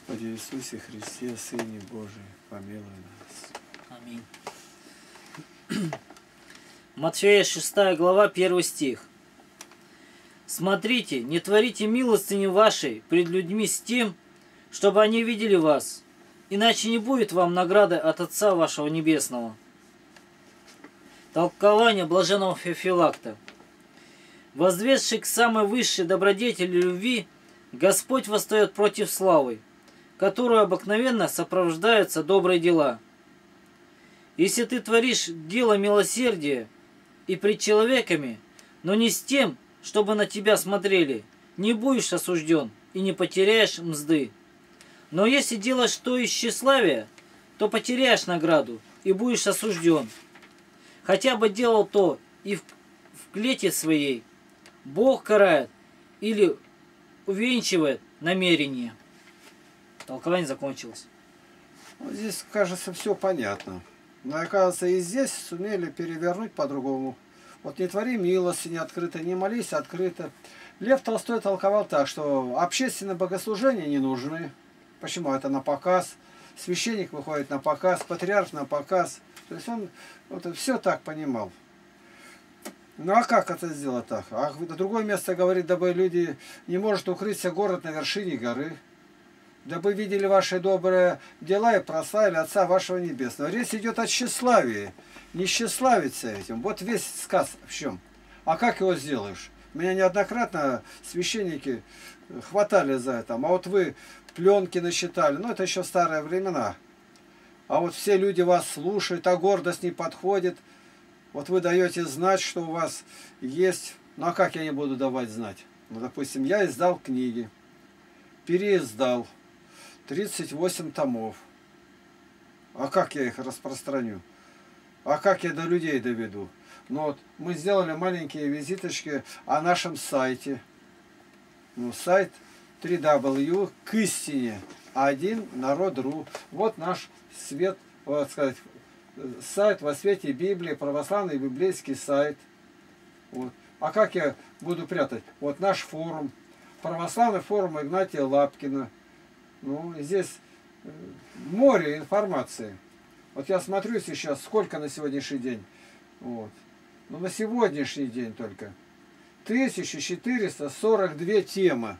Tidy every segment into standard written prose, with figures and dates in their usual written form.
Господи Иисусе Христе, Сыне Божий, помилуй нас. Аминь. Матфея 6 глава, 1 стих. «Смотрите, не творите милостыни вашей пред людьми с тем, чтобы они видели вас, иначе не будет вам награды от Отца вашего Небесного». Толкование блаженного Феофилакта. Возведший к самой высшей добродетели любви, Господь восстает против славы, которую обыкновенно сопровождаются добрые дела. Если ты творишь дело милосердия и пред человеками, но не с тем, чтобы на тебя смотрели, не будешь осужден и не потеряешь мзды. Но если делаешь то из тщеславия, то потеряешь награду и будешь осужден. Хотя бы делал то и в клете своей, Бог карает или увенчивает намерение. Толкование закончилось. Вот здесь, кажется, все понятно. Но, оказывается, и здесь сумели перевернуть по-другому. Вот не твори милости открыто, не молись открыто. Лев Толстой толковал так, что общественные богослужения не нужны. Почему? Это на показ. Священник выходит на показ, патриарх на показ. То есть он вот, все так понимал. Ну а как это сделать так? А другое место говорит, дабы люди не может укрыться город на вершине горы. Дабы видели ваши добрые дела и прославили Отца вашего Небесного. Речь идет о тщеславии. Не тщеславиться этим. Вот весь сказ в чем. А как его сделаешь? Меня неоднократно священники хватали за это. А вот вы пленки насчитали. Ну, это еще старые времена. А вот все люди вас слушают, а гордость не подходит. Вот вы даете знать, что у вас есть. Ну, а как я не буду давать знать? Ну, допустим, я издал книги. Переиздал. 38 томов. А как я их распространю? А как я до людей доведу? Ну вот, мы сделали маленькие визиточки о нашем сайте. Ну, сайт www к истине 1 народ.ру. Вот наш свет, вот сказать, сайт во свете Библии, православный библейский сайт. Вот. А как я буду прятать? Вот наш форум, православный форум Игнатия Лапкина. Ну, здесь море информации. Вот я смотрю сейчас, сколько на сегодняшний день. Вот. Ну, на сегодняшний день только. 1442 темы.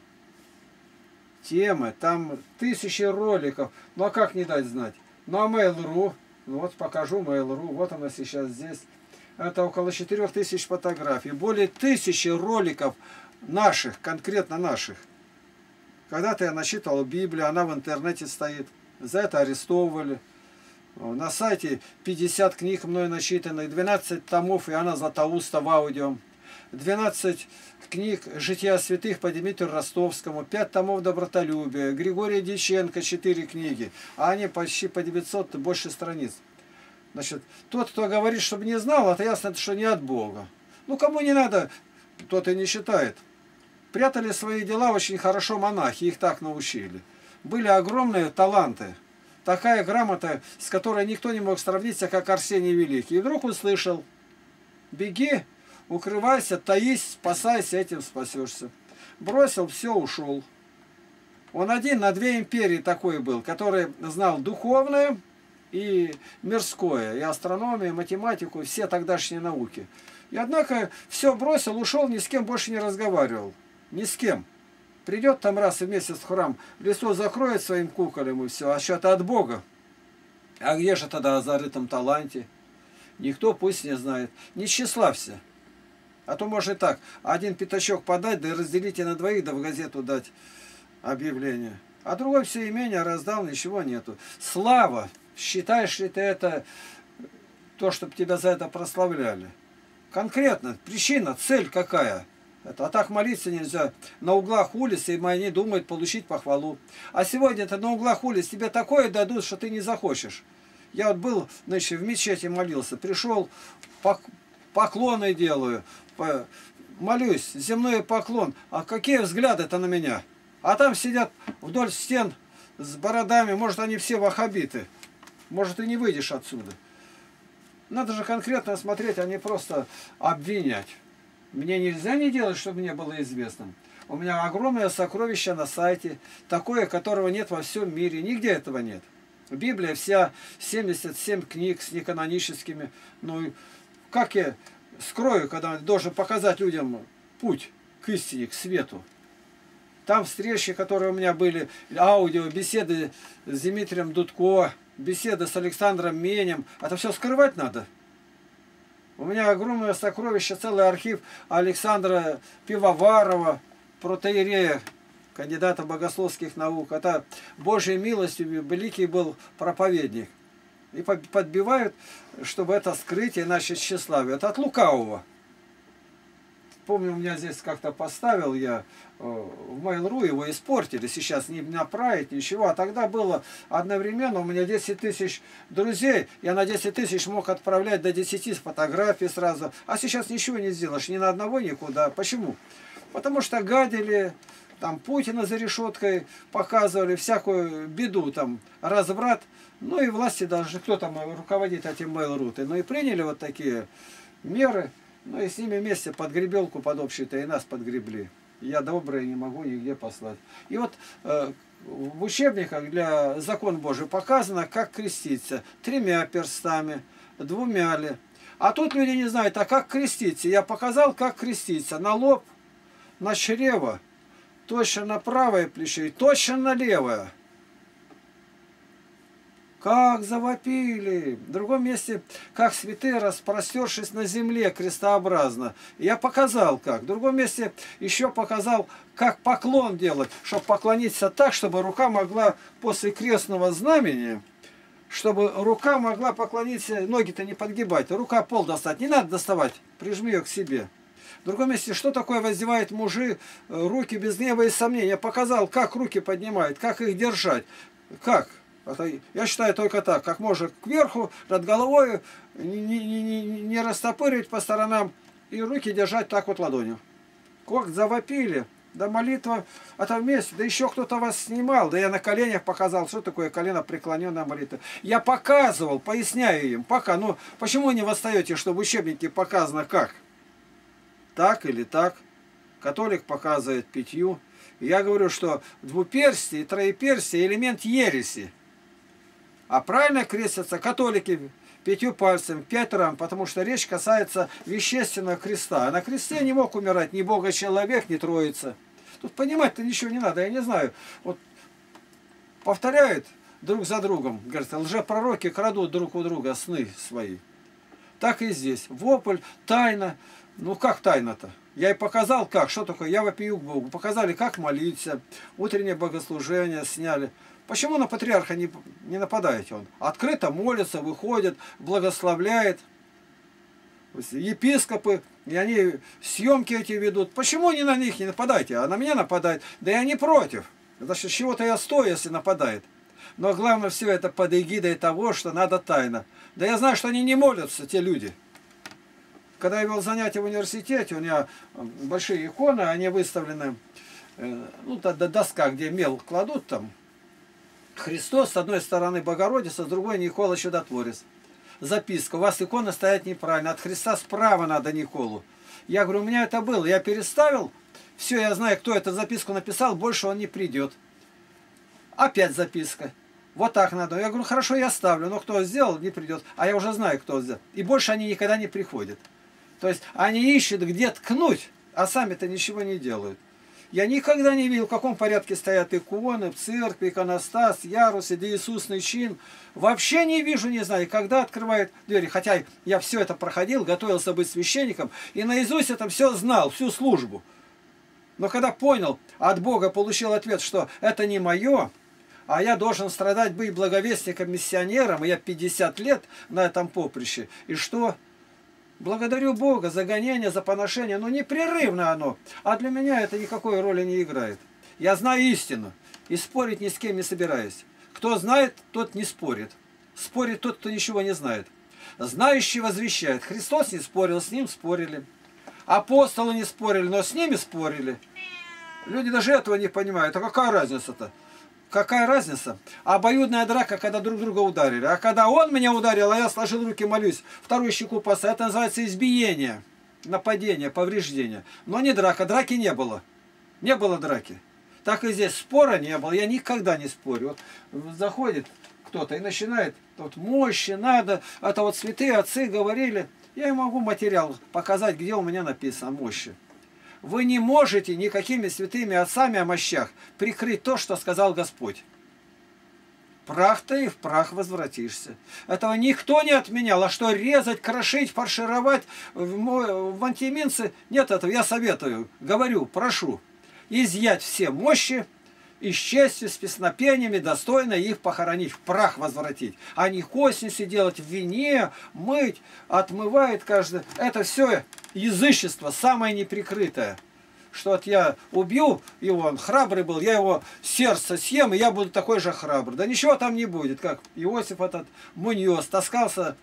Темы, там тысячи роликов. Ну, а как не дать знать? Ну, а Mail.ru, ну, вот покажу Mail.ru, вот она сейчас здесь. Это около 4000 фотографий. Более 1000 роликов наших, конкретно наших. Когда-то я насчитывал Библию, она в интернете стоит. За это арестовывали. На сайте 50 книг мной насчитанных, 12 томов Иоанна Златоуста в аудио. 12 книг «Жития святых» по Дмитрию Ростовскому, 5 томов «Добротолюбия», Григория Дьяченко 4 книги, а они почти по 900 больше страниц. Значит, тот, кто говорит, чтобы не знал, это ясно, что не от Бога. Ну, кому не надо, тот и не считает. Прятали свои дела очень хорошо монахи, их так научили. Были огромные таланты. Такая грамота, с которой никто не мог сравниться, как Арсений Великий. И вдруг услышал: беги, укрывайся, таись, спасайся, этим спасешься. Бросил, все, ушел. Он один на 2 империи такой был, который знал духовное и мирское, и астрономию, и математику, и все тогдашние науки. И однако все бросил, ушел, ни с кем больше не разговаривал. Ни с кем. Придет там раз в месяц в храм, лицо закроет своим куколем и все, а что-то от Бога. А где же тогда о зарытом таланте? Никто пусть не знает. Не тщеславься. А то может и так. Один пятачок подать, да и разделите на 2, да в газету дать объявление. А другой все имение раздал, ничего нету. Слава! Считаешь ли ты это то, чтобы тебя за это прославляли? Конкретно, причина, цель какая? А так молиться нельзя. На углах улиц, и они думают получить похвалу. А сегодня-то на углах улиц тебе такое дадут, что ты не захочешь. Я вот был, значит, в мечети молился, пришел, поклоны делаю, молюсь, земной поклон. А какие взгляды-то на меня? А там сидят вдоль стен с бородами, может, они все ваххабиты. Может, и не выйдешь отсюда. Надо же конкретно смотреть, а не просто обвинять. Мне нельзя не делать, чтобы мне было известно. У меня огромное сокровище на сайте, такое, которого нет во всем мире. Нигде этого нет. Библия вся, 77 книг с неканоническими. Ну, как я скрою, когда должен показать людям путь к истине, к свету. Там встречи, которые у меня были, аудио, беседы с Дмитрием Дудко, беседы с Александром Менем. Это все скрывать надо. У меня огромное сокровище, целый архив Александра Пивоварова, протоиерея, кандидата богословских наук. Это Божьей милостью великий был проповедник. И подбивают, чтобы это скрыть, иначе тщеславие. Это от лукавого. Помню, у меня здесь как-то поставил я в Mail.ru, его испортили, сейчас не направить, ничего. А тогда было одновременно, у меня 10 тысяч друзей, я на 10 тысяч мог отправлять до 10 фотографий сразу. А сейчас ничего не сделаешь, ни на одного никуда. Почему? Потому что гадили, там Путина за решеткой показывали, всякую беду, там разврат. Ну и власти должны, кто там руководит этим Mail.ru, ну и приняли вот такие меры. Ну и с ними вместе под гребелку, под общей-то и нас подгребли. Я добрый, не могу нигде послать. И вот в учебниках для закон Божий показано, как креститься. 3 перстами, 2 ли. А тут люди не знают, а как креститься. Я показал, как креститься. На лоб, на чрево, точно на правое плечо и точно на левое. Как завопили! В другом месте, как святые, распростершись на земле крестообразно. Я показал как. В другом месте еще показал, как поклон делать, чтобы поклониться так, чтобы рука могла после крестного знамени, чтобы рука могла поклониться, ноги-то не подгибать, рука пол достать. Не надо доставать, прижми ее к себе. В другом месте, что такое воздевают мужи руки без гнева и сомнения. Я показал, как руки поднимают, как их держать. Как? Я считаю только так, как можно кверху, над головой, не растопыривать по сторонам и руки держать так вот ладонью. Как завопили, да молитва, это вместе, да еще кто-то вас снимал, да я на коленях показал, что такое колено преклоненная молитва. Я показывал, поясняю им, пока, ну почему не восстаете, что в учебнике показано как? Так или так. Католик показывает 5. Я говорю, что двуперстие и троеперстие элемент ереси. А правильно крестятся католики 5 пальцами, 5 рам, потому что речь касается вещественного креста. А на кресте не мог умирать ни Бога-человек, ни Троица. Тут понимать-то ничего не надо, я не знаю. Вот повторяют друг за другом, говорят, лжепророки крадут друг у друга сны свои. Так и здесь. Вопль, тайна. Ну как тайна-то? Я и показал как, что такое, я вопию к Богу. Показали, как молиться, утреннее богослужение сняли. Почему на патриарха не нападаете? Он открыто молится, выходит, благословляет. Епископы, и они съемки эти ведут. Почему не на них не нападайте, а на меня нападают? Да я не против. Значит, чего-то я стою, если нападает. Но главное все это под эгидой того, что надо тайно. Да я знаю, что они не молятся, те люди. Когда я вел занятия в университете, у меня большие иконы, они выставлены, ну, доска, где мел кладут там. Христос, с одной стороны Богородица, с другой Никола Чудотворец. Записка. У вас икона стоят неправильно. От Христа справа надо Николу. Я говорю, у меня это было. Я переставил. Все, я знаю, кто эту записку написал. Больше он не придет. Опять записка. Вот так надо. Я говорю, хорошо, я ставлю. Но кто сделал, не придет. А я уже знаю, кто сделал. И больше они никогда не приходят. То есть они ищут, где ткнуть, а сами-то ничего не делают. Я никогда не видел, в каком порядке стоят иконы в церкви, иконостас, ярусы, да Иисусный чин. Вообще не вижу, не знаю, когда открывают двери. Хотя я все это проходил, готовился быть священником, и наизусть это все знал, всю службу. Но когда понял, от Бога получил ответ, что это не мое, а я должен страдать, быть благовестником, миссионером, и я 50 лет на этом поприще. И что? Благодарю Бога за гонение, за поношение, но непрерывно оно. А для меня это никакой роли не играет. Я знаю истину и спорить ни с кем не собираюсь. Кто знает, тот не спорит. Спорит тот, кто ничего не знает. Знающий возвещает. Христос не спорил, с ним спорили. Апостолы не спорили, но с ними спорили. Люди даже этого не понимают. А какая разница-то? Какая разница? Обоюдная драка, когда друг друга ударили. А когда он меня ударил, а я сложил руки, молюсь, вторую щеку поставил, это называется избиение, нападение, повреждение. Но не драка, драки не было. Не было драки. Так и здесь спора не было, я никогда не спорю. Вот заходит кто-то и начинает, вот мощи надо, это вот святые отцы говорили. Я им могу материал показать, где у меня написано мощи. Вы не можете никакими святыми отцами о мощах прикрыть то, что сказал Господь. Прах ты и в прах возвратишься. Этого никто не отменял. А что резать, крошить, фаршировать в антиминцы? Нет этого. Я советую, говорю, прошу. Изъять все мощи и с честью, с песнопениями достойно их похоронить, в прах возвратить. А не косницы делать в вине, мыть, отмывает каждый. Это все язычество, самое неприкрытое. Что вот я убью его, он храбрый был, я его сердце съем, и я буду такой же храбрый. Да ничего там не будет, как Иосиф этот Муньос таскался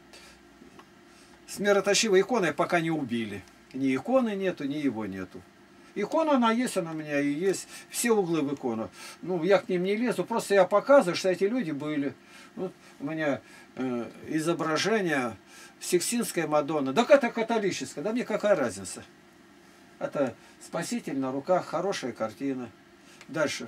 с мироточивой иконой, пока не убили. Ни иконы нету, ни его нету. Икона она есть, она у меня и есть, все углы в икону. Ну, я к ним не лезу, просто я показываю, что эти люди были. Вот у меня изображение Сикстинская Мадонна. Так это католическая, да мне какая разница? Это Спаситель на руках, хорошая картина. Дальше.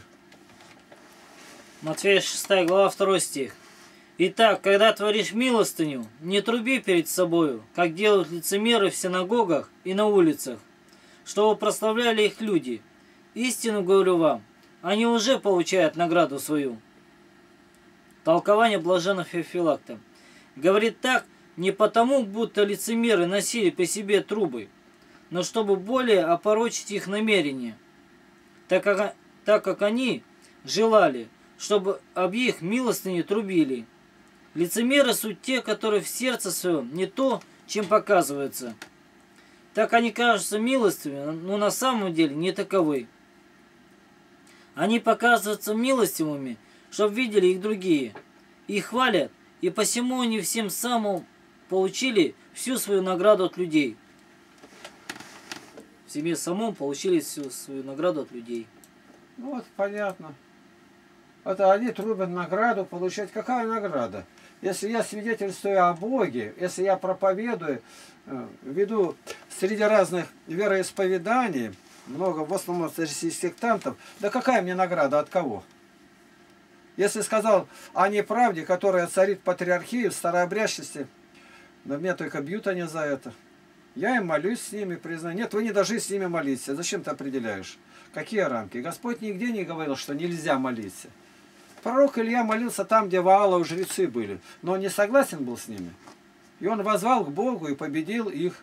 Матфея 6 глава 2 стих. Итак, когда творишь милостыню, не труби перед собою, как делают лицемеры в синагогах и на улицах, чтобы прославляли их люди. Истину говорю вам, они уже получают награду свою. Толкование блаженного Феофилакта. Говорит так, не потому, будто лицемеры носили при себе трубы, но чтобы более опорочить их намерения, так как они желали, чтобы об их милостыне трубили. Лицемеры суть те, которые в сердце своем не то, чем показываются. Так они кажутся милостивыми, но на самом деле не таковы. Они показываются милостивыми, чтобы видели их другие. И хвалят, и посему они всем самым получили всю свою награду от людей. В себе самом получили всю свою награду от людей. Ну вот, понятно. Это они трубят награду получать. Какая награда? Если я свидетельствую о Боге, если я проповедую, веду среди разных вероисповеданий, много, в основном среди сектантов, да какая мне награда, от кого? Если сказал о неправде, которая царит патриархию, старообрядчестве, но меня только бьют они за это. Я им молюсь с ними, признаю. Нет, вы не должны с ними молиться. Зачем ты определяешь? Какие рамки? Господь нигде не говорил, что нельзя молиться. Пророк Илья молился там, где Ваала жрецы были, но он не согласен был с ними. И он воззвал к Богу и победил их.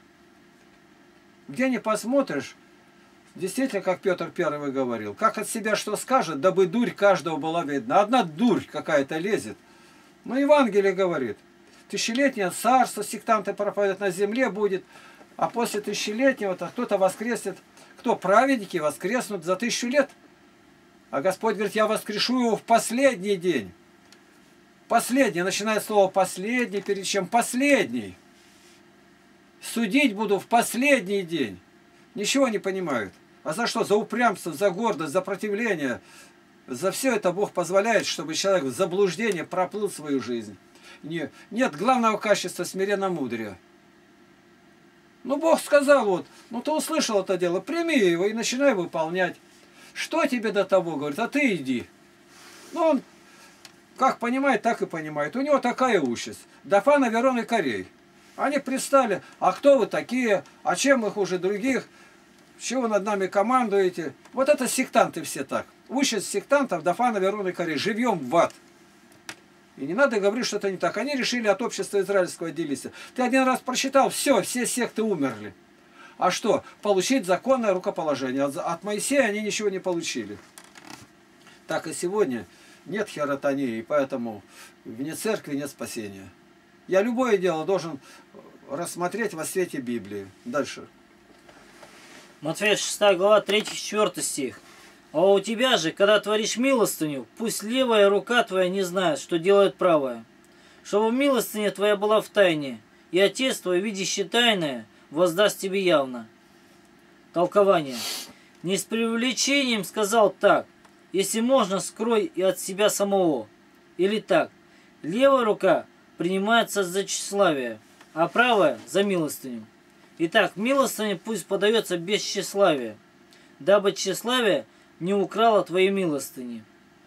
Где не посмотришь, действительно, как Петр Первый говорил, как от себя что скажет, дабы дурь каждого была видна. Одна дурь какая-то лезет. Но Евангелие говорит, тысячелетнее царство сектанты проповедуют на земле будет, а после тысячелетнего-то кто-то воскреснет, кто праведники воскреснут за 1000 лет. А Господь говорит, я воскрешу его в последний день. Последний, начинает слово последний, перед чем последний. Судить буду в последний день. Ничего не понимают. А за что? За упрямство, за гордость, за противление. За все это Бог позволяет, чтобы человек в заблуждении проплыл свою жизнь. Нет главного качества смиренно-мудрия. Ну, Бог сказал, вот, ну ты услышал это дело, прими его и начинай выполнять. Что тебе до того, говорит, а ты иди. Ну, он как понимает, так и понимает. У него такая участь. Дафан, Аверон и Корей. Они пристали, а кто вы такие, а чем мы хуже других, чего вы над нами командуете. Вот это сектанты все так. Участь сектантов Дафан, Аверон и Корей. Живьем в ад. И не надо говорить, что это не так. Они решили от общества израильского отделиться. Ты один раз прочитал, все секты умерли. А что? Получить законное рукоположение. От Моисея они ничего не получили. Так и сегодня нет херотонии, и поэтому вне церкви нет спасения. Я любое дело должен рассмотреть во свете Библии. Дальше. Матфея 6 глава 3-4 стих. А у тебя же, когда творишь милостыню, пусть левая рука твоя не знает, что делает правая. Чтобы милостыня твоя была в тайне, и Отец твой, видящий тайное, воздаст тебе явно. Толкование. Не с преувеличением сказал так, если можно, скрой и от себя самого. Или так, левая рука принимается за тщеславие, а правая за милостыню. Итак, милостыня пусть подается без тщеславия, дабы тщеславие не украла твоей милостыни.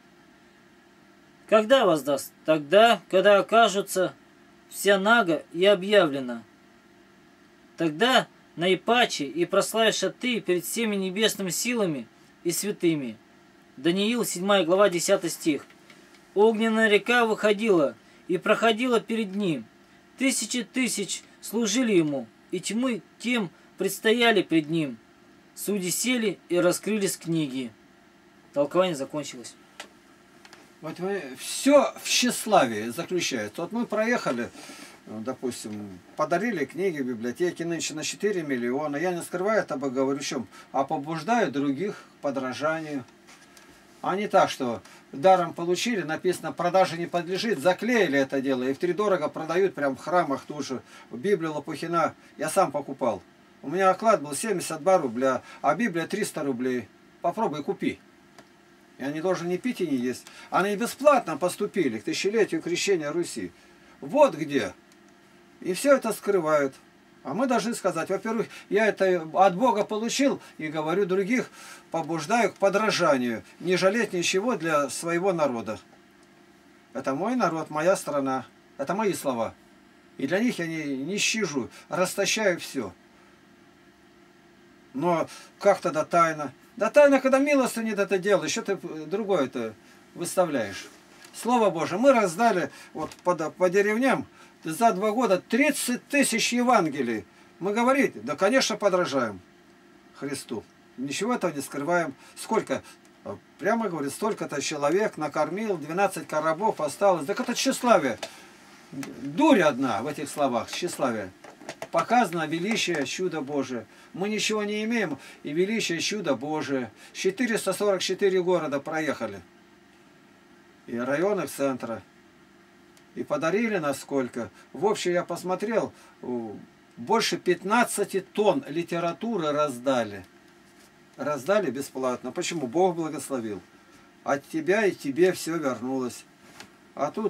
Когда воздаст? Тогда, когда окажется вся нага и объявлена. Тогда наипаче и прославишься ты перед всеми небесными силами и святыми. Даниил, 7 глава, 10 стих. Огненная река выходила и проходила перед ним. Тысячи тысяч служили ему, и тьмы тем предстояли пред ним. Судьи сели и раскрылись книги. Толкование закончилось. Вот все в тщеславии заключается. Вот мы проехали, допустим, подарили книги в библиотеке нынче на 4 миллиона. Я не скрываю этого, говорю, чем, а побуждаю других к подражанию. А не так, что даром получили, написано, продаже не подлежит, заклеили это дело и втридорого продают прям в храмах тут же. Библию Лопухина я сам покупал. У меня оклад был 72 рубля, а Библия 300 рублей. Попробуй купи. Я не должен ни пить и не есть. Они бесплатно поступили к тысячелетию крещения Руси. Вот где. И все это скрывают. А мы должны сказать, во-первых, я это от Бога получил и говорю других, побуждаю к подражанию. Не жалеть ничего для своего народа. Это мой народ, моя страна. Это мои слова. И для них я не щажу, растащаю все. Но как тогда тайна? Да тайна, когда милостыню это делаешь, что ты другое-то выставляешь. Слово Божие, мы раздали вот по деревням за 2 года 30 тысяч Евангелий. Мы говорим, да, конечно, подражаем Христу. Ничего этого не скрываем. Сколько, прямо говорит, столько-то человек накормил, 12 коробов осталось. Так это тщеславие. Дурь одна в этих словах, тщеславие. Показано величие, чудо Божие. Мы ничего не имеем, и величие, чудо Божие. 444 города проехали. И районных центра. И подарили нас сколько. В общем, я посмотрел, больше 15 тонн литературы раздали. Раздали бесплатно. Почему? Бог благословил. От тебя и тебе все вернулось. А тут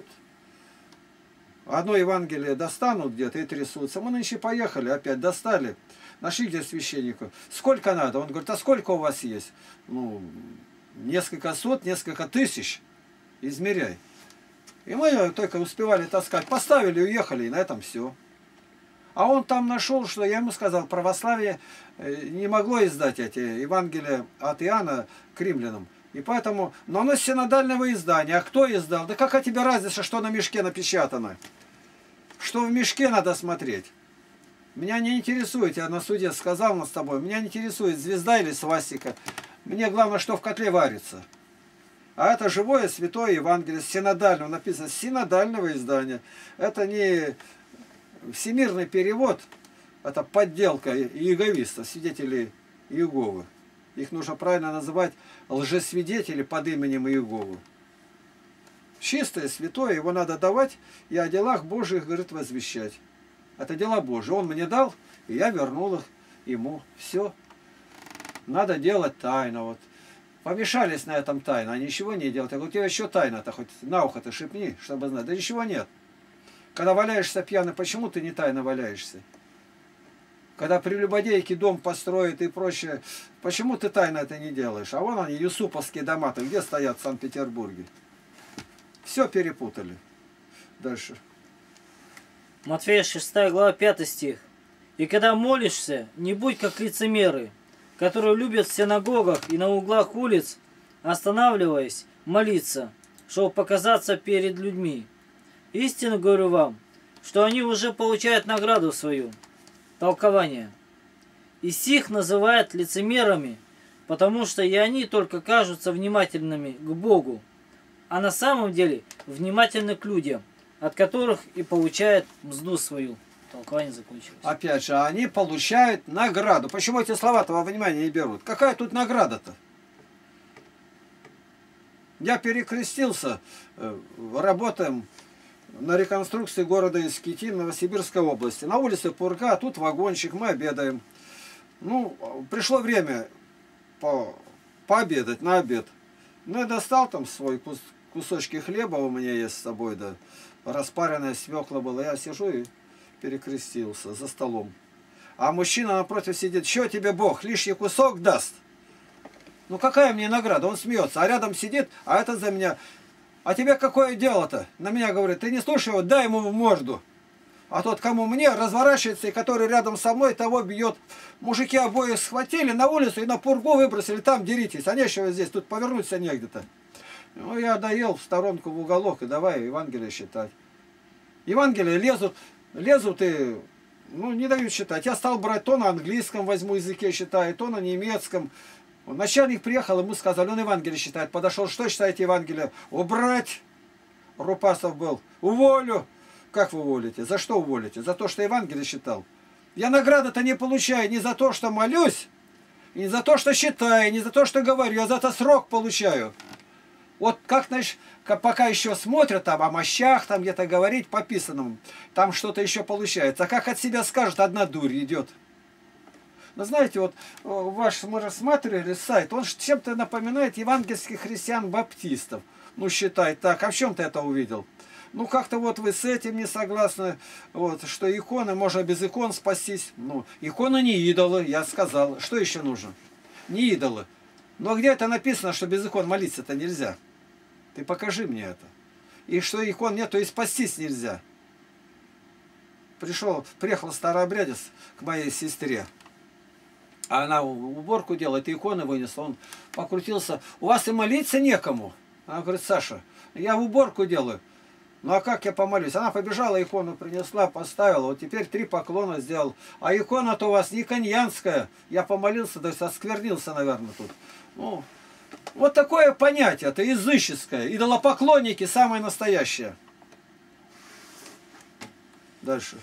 одно Евангелие достанут где-то и трясутся. Мы нынче поехали, опять достали. Нашли где священнику. Сколько надо? Он говорит, а сколько у вас есть? Ну, несколько сот, несколько тысяч. Измеряй. И мы только успевали таскать. Поставили, уехали, и на этом все. А он там нашел, что я ему сказал, православие не могло издать эти Евангелия от Иоанна к римлянам. И поэтому, но оно синодального издания. А кто издал? Да какая тебе разница, что на мешке напечатано? Что в мешке надо смотреть? Меня не интересует, я на суде сказал нас с тобой, меня не интересует звезда или свастика. Мне главное, что в котле варится. А это живое святое Евангелие, синодального, написано синодального издания. Это не всемирный перевод, это подделка иеговистов, свидетелей Иеговы. Их нужно правильно называть лжесвидетели под именем Иеговы. Чистое, святое, его надо давать и о делах Божьих, говорит, возвещать. Это дела Божьи. Он мне дал, и я вернул их ему. Все. Надо делать тайно. Вот. Помешались на этом тайно, а ничего не делают. Я говорю, у тебя еще тайна-то, хоть на ухо-то шепни, чтобы знать. Да ничего нет. Когда валяешься пьяный, почему ты не тайно валяешься? Когда прелюбодейки дом построят и прочее, почему ты тайно это не делаешь? А вон они, юсуповские дома-то, где стоят в Санкт-Петербурге? Все перепутали. Дальше. Матфея 6 глава 5 стих. «И когда молишься, не будь как лицемеры, которые любят в синагогах и на углах улиц, останавливаясь, молиться, чтобы показаться перед людьми. Истинно говорю вам, что они уже получают награду свою». Толкование. И сих называют лицемерами, потому что и они только кажутся внимательными к Богу, а на самом деле внимательны к людям, от которых и получают мзду свою. Толкование закончилось. Опять же, они получают награду. Почему эти слова-то во внимание не берут? Какая тут награда-то? Я перекрестился, работаем на реконструкции города Искитим Новосибирской области. На улице Пурга, а тут вагончик, мы обедаем. Ну, пришло время пообедать, на обед. Ну, я достал там свой кусочки хлеба, у меня есть с собой, да, распаренная свекла была. Я сижу и перекрестился за столом. А мужчина напротив сидит, что тебе Бог, лишний кусок даст? Ну какая мне награда? Он смеется, а рядом сидит, а это за меня. А тебе какое дело-то? На меня говорит, ты не слушай его, дай ему в морду. А тот, кому мне, разворачивается, и который рядом со мной, того бьет. Мужики обоих схватили на улицу и на пургу выбросили, там деритесь. А нечего здесь, тут повернуться негде-то. Ну, я доел в сторонку в уголок и давай Евангелие считать. Евангелие лезут и, ну, не дают считать. Я стал брать, то на английском возьму языке считаю, то на немецком. Начальник приехал, ему сказали, он Евангелие считает. Подошел, что считаете Евангелие? Убрать! Рупасов был. Уволю! Как вы уволите? За что уволите? За то, что Евангелие считал. Я награды-то не получаю не за то, что молюсь, не за то, что считаю, не за то, что говорю, я за это срок получаю. Вот как, значит, пока еще смотрят там о мощах, там где-то говорить по писанному, там что-то еще получается. А как от себя скажут, одна дурь идет. Но знаете, вот ваш, мы рассматривали сайт, он чем-то напоминает евангельских христиан-баптистов. Ну, считай так. А в чем ты это увидел? Ну, как-то вот вы с этим не согласны, вот, что иконы, можно без икон спастись. Ну, иконы не идолы, я сказал. Что еще нужно? Не идолы. Но где это написано, что без икон молиться-то нельзя? Ты покажи мне это. И что икон нет, то и спастись нельзя. Приехал старообрядец к моей сестре. А она уборку делает, иконы вынесла. Он покрутился. У вас и молиться некому. Она говорит, Саша, я уборку делаю. Ну а как я помолюсь? Она побежала, икону принесла, поставила. Вот теперь 3 поклона сделал. А икона-то у вас не каньянская. Я помолился, то есть осквернился, наверное, тут. Ну, вот такое понятие, это языческое. Идолопоклонники самое настоящее. Дальше.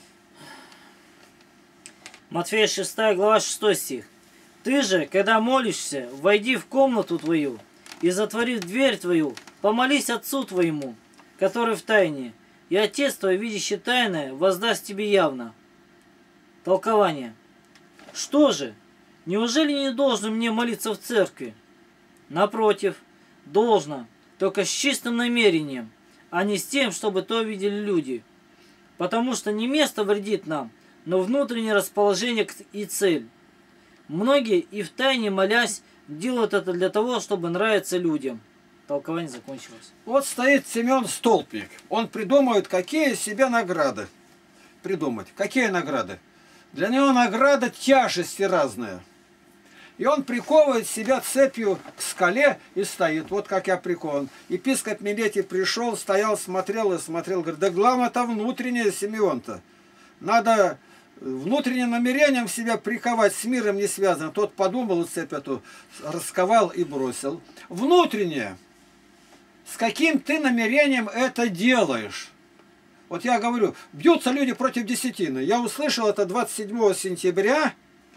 Матфея 6 глава 6 стих. Ты же, когда молишься, войди в комнату твою и, затворив дверь твою, помолись Отцу твоему, который в тайне, и Отец твой, видящий тайное, воздаст тебе явно. Толкование. Что же, неужели не должно мне молиться в церкви? Напротив, должно, только с чистым намерением, а не с тем, чтобы то видели люди. Потому что не место вредит нам, но внутреннее расположение и цель. Многие и втайне молясь делают это для того, чтобы нравиться людям. Толкование закончилось. Вот стоит Семен Столпник. Он придумывает, какие себе награды. Придумать. Какие награды? Для него награда тяжести разная. И он приковывает себя цепью к скале и стоит. Вот как я прикован. Епископ Милетий пришел, стоял, смотрел и смотрел. Говорит, да главное-то внутреннее, Симеон-то. Надо внутренним намерением себя приковать, с миром не связано. Тот подумал, цепь эту расковал и бросил. Внутреннее. С каким ты намерением это делаешь? Вот я говорю, бьются люди против десятины. Я услышал это 27 сентября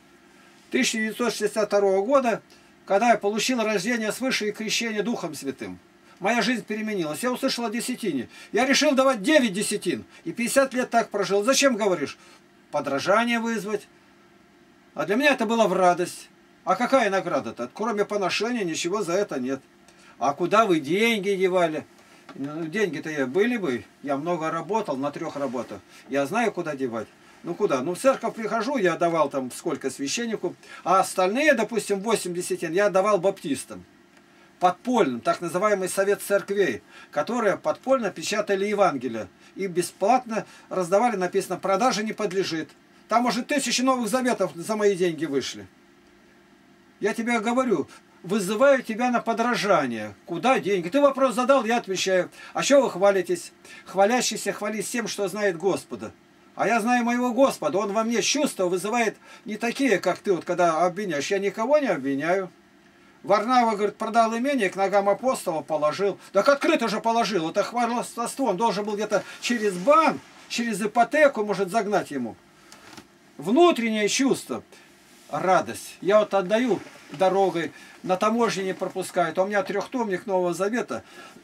1962 года, когда я получил рождение свыше и крещение Духом Святым. Моя жизнь переменилась. Я услышал о десятине. Я решил давать 9 десятин. И 50 лет так прожил. Зачем, говоришь? Подражание вызвать. А для меня это было в радость. А какая награда-то? Кроме поношения ничего за это нет. А куда вы деньги девали? Ну, деньги-то были бы. Я много работал, на 3 работах. Я знаю, куда девать. Ну куда? Ну в церковь прихожу, я давал там сколько священнику. А остальные, допустим, 8 десятин я давал баптистам. Подпольным, так называемый совет церквей, которые подпольно печатали Евангелие. И бесплатно раздавали, написано, продаже не подлежит. Там уже 1000 новых заветов за мои деньги вышли. Я тебе говорю, вызываю тебя на подражание. Куда деньги? Ты вопрос задал, я отвечаю. А что вы хвалитесь? Хвалящийся хвались тем, что знает Господа. А я знаю моего Господа. Он во мне чувства вызывает не такие, как ты, вот когда обвиняешь. Я никого не обвиняю. Варнава, говорит, продал имение, к ногам апостола положил. Так открыто же положил. Это хвастовство. Он должен был где-то через банк, через ипотеку, может, загнать ему. Внутреннее чувство. Радость. Я вот отдаю дорогой, на таможне не пропускают. А у меня 3-томник Нового Завета.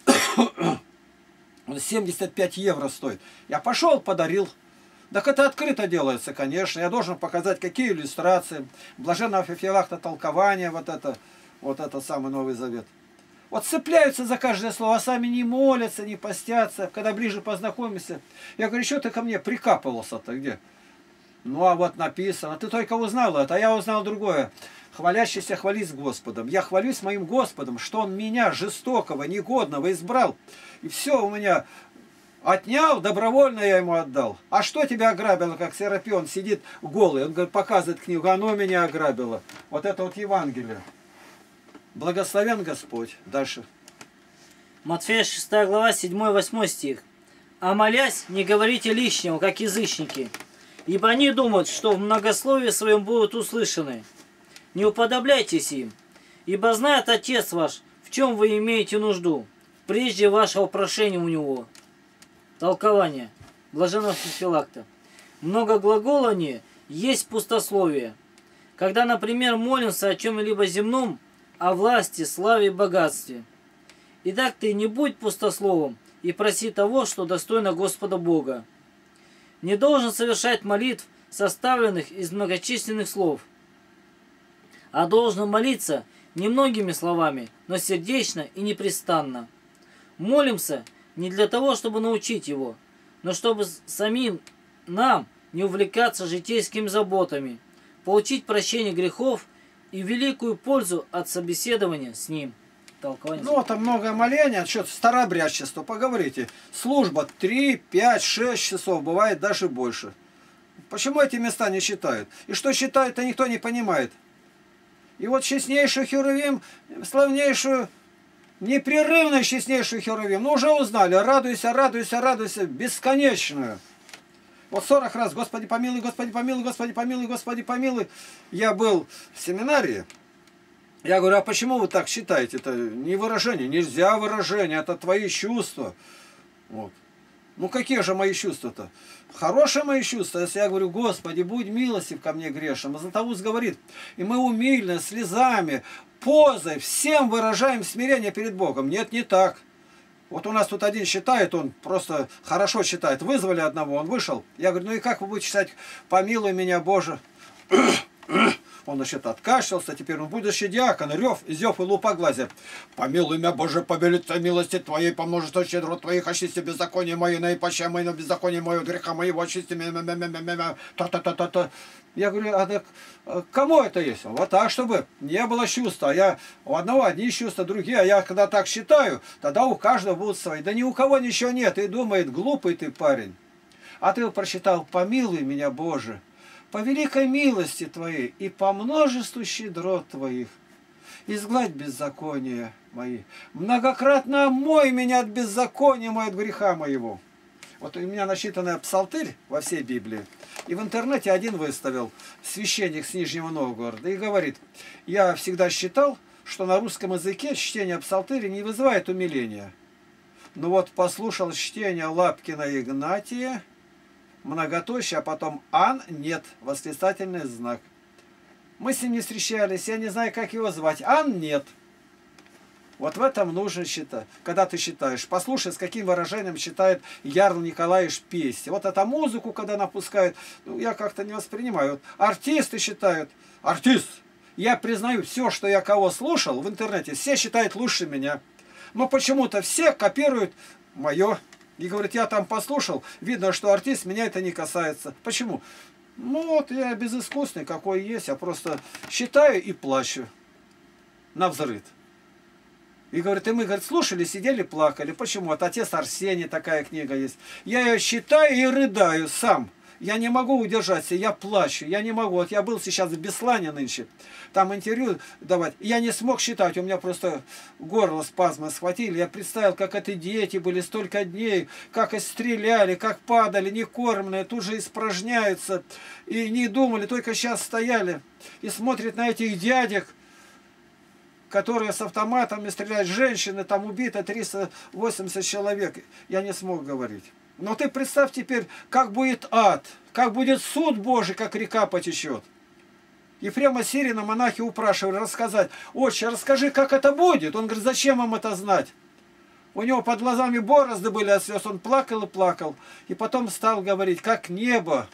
Он 75 евро стоит. Я пошел, подарил. Так это открыто делается, конечно. Я должен показать, какие иллюстрации. Блаженного Феофилакта толкование, вот это самый Новый Завет. Вот цепляются за каждое слово, а сами не молятся, не постятся. Когда ближе познакомимся, я говорю, что ты ко мне прикапывался-то где? Ну, а вот написано. Ты только узнал это, а я узнал другое. хвалящийся хвались Господом. Я хвалюсь моим Господом, что Он меня, жестокого, негодного, избрал. И все у меня отнял, добровольно я ему отдал. А что тебя ограбило, как Серафион сидит голый? Он говорит, показывает книгу, оно меня ограбило. Вот это вот Евангелие. Благословен Господь. Дальше. Матфея 6 глава 7-8 стих. «А молясь, не говорите лишнего, как язычники, ибо они думают, что в многословии своем будут услышаны. Не уподобляйтесь им, ибо знает Отец ваш, в чем вы имеете нужду, прежде вашего прошения у Него». Толкование блаженного Феофилакта. Многоглаголание есть пустословие. Когда, например, молимся о чем-либо земном, о власти, славе и богатстве. Итак, ты не будь пустословом и проси того, что достойно Господа Бога. Не должен совершать молитв, составленных из многочисленных слов, а должен молиться немногими словами, но сердечно и непрестанно. Молимся не для того, чтобы научить его, но чтобы самим нам не увлекаться житейскими заботами, получить прощение грехов и великую пользу от собеседования с ним. Толкование. Ну, там много моления, что-то старообрядчество, поговорите. Служба 3, 5, 6 часов, бывает даже больше. Почему эти места не считают? И что считают-то никто не понимает. И вот честнейшую Херувим, славнейшую, непрерывно честнейшую Херувим, ну уже узнали, радуйся, радуйся, радуйся, бесконечную. Вот 40 раз, Господи помилуй, Господи помилуй, Господи помилуй, Господи помилуй. Я был в семинарии. Я говорю, а почему вы так считаете? Это не выражение. Нельзя выражение, это твои чувства. Вот. Ну какие же мои чувства-то? Хорошие мои чувства. Если я говорю, Господи, будь милостив ко мне грешным. Златоуст говорит, и мы умильно, слезами, позой, всем выражаем смирение перед Богом. Нет, не так. Вот у нас тут один считает, он просто хорошо считает. Вызвали одного, он вышел. Я говорю, ну и как вы будете читать, помилуй меня, Боже. Он, значит, откашлялся, теперь он будущий диакон, рев, изев и лупоглазие. Помилуй меня, Боже, по велице милости Твоей, по множеству щедро Твоих, очисти беззаконие мое, наипаче мое, беззаконие мое, греха моего, очисти меня, та-та-та-та-та. Я говорю, а так, кому это есть? Вот так, чтобы не было чувства. Я у одного одни чувства, другие. А я когда так считаю, тогда у каждого будут свои. Да ни у кого ничего нет. И думает, глупый ты парень. А ты прочитал, помилуй меня, Боже, по великой милости Твоей и по множеству щедрот Твоих, изгладь беззакония мои, многократно омой меня от беззакония моего, от греха моего. Вот у меня насчитанная псалтырь во всей Библии, и в интернете один выставил, священник с Нижнего Новгорода, и говорит, я всегда считал, что на русском языке чтение псалтыри не вызывает умиления. Но вот послушал чтение Лапкина Игнатия, многоточие, а потом «ан» нет, восклицательный знак. Мы с ним не встречались, я не знаю, как его звать. «Ан» нет. Вот в этом нужно считать. Когда ты считаешь, послушай, с каким выражением считает Ярл Николаевич песни. Вот эту музыку, когда напускают, ну, я как-то не воспринимаю. Вот артисты считают. Артист! Я признаю, все, что я кого слушал в интернете, все считают лучше меня. Но почему-то все копируют мое. И говорит, я там послушал, видно, что артист, меня это не касается. Почему? Ну вот, я безыскусный, какой есть, я просто считаю и плачу навзрыд. И говорит, и мы, говорит, слушали, сидели, плакали. Почему? Вот «Отец Арсений» такая книга есть. Я ее считаю и рыдаю сам. Я не могу удержаться, я плачу, я не могу. Вот я был сейчас в Беслане нынче, там интервью давать. Я не смог считать, у меня просто горло спазмы схватили. Я представил, как это дети были столько дней, как их стреляли, как падали, некормленные, тут же испражняются. И не думали, только сейчас стояли и смотрят на этих дядек, которые с автоматами стреляют. Женщины, там убито 380 человек. Я не смог говорить. Но ты представь теперь, как будет ад, как будет суд Божий, как река потечет. Ефрема Сирина монахи упрашивали рассказать. Отче, расскажи, как это будет. Он говорит, зачем вам это знать? У него под глазами борозды были от слез. Он плакал и плакал. И потом стал говорить, как небо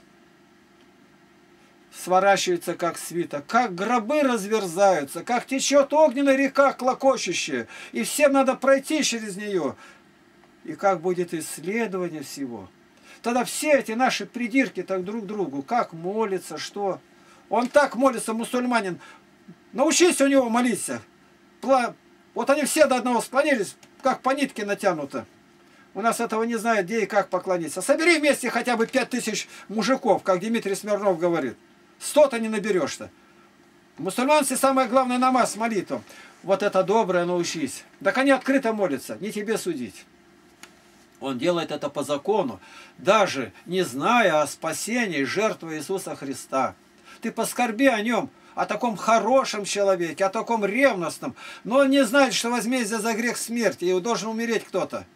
сворачивается, как свиток, как гробы разверзаются, как течет огненная река клокочущая. И всем надо пройти через нее. И как будет исследование всего. Тогда все эти наши придирки так друг к другу, как молится, что. Он так молится, мусульманин, Научись у него молиться. Вот они все до одного склонились, как по нитке натянуто. У нас этого не знают, где и как поклониться. Собери вместе хотя бы 5000 мужиков, как Дмитрий Смирнов говорит. 100-то не наберешь-то. Мусульманцы самое главное намаз, молитву. Вот это доброе научись. Так они открыто молятся, не тебе судить. Он делает это по закону, даже не зная о спасении жертвы Иисуса Христа. Ты поскорби о нем, о таком хорошем человеке, о таком ревностном. Но он не знает, что возмездие за грех смерти, и должен умереть кто-то.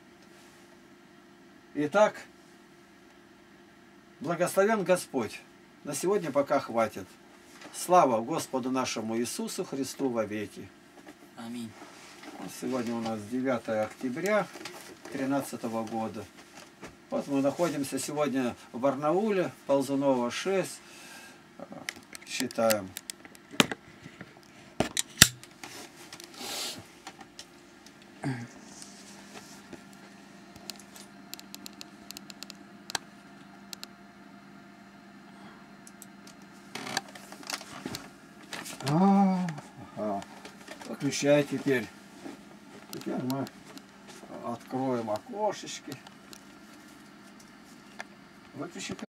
Итак, благословен Господь. На сегодня пока хватит. Слава Господу нашему Иисусу Христу вовеки. Аминь. Сегодня у нас 9 октября 2013 года. Вот мы находимся сегодня в Барнауле, Ползунова 6. Считаем. Выключай теперь. Теперь мы откроем окошечки. Выключи.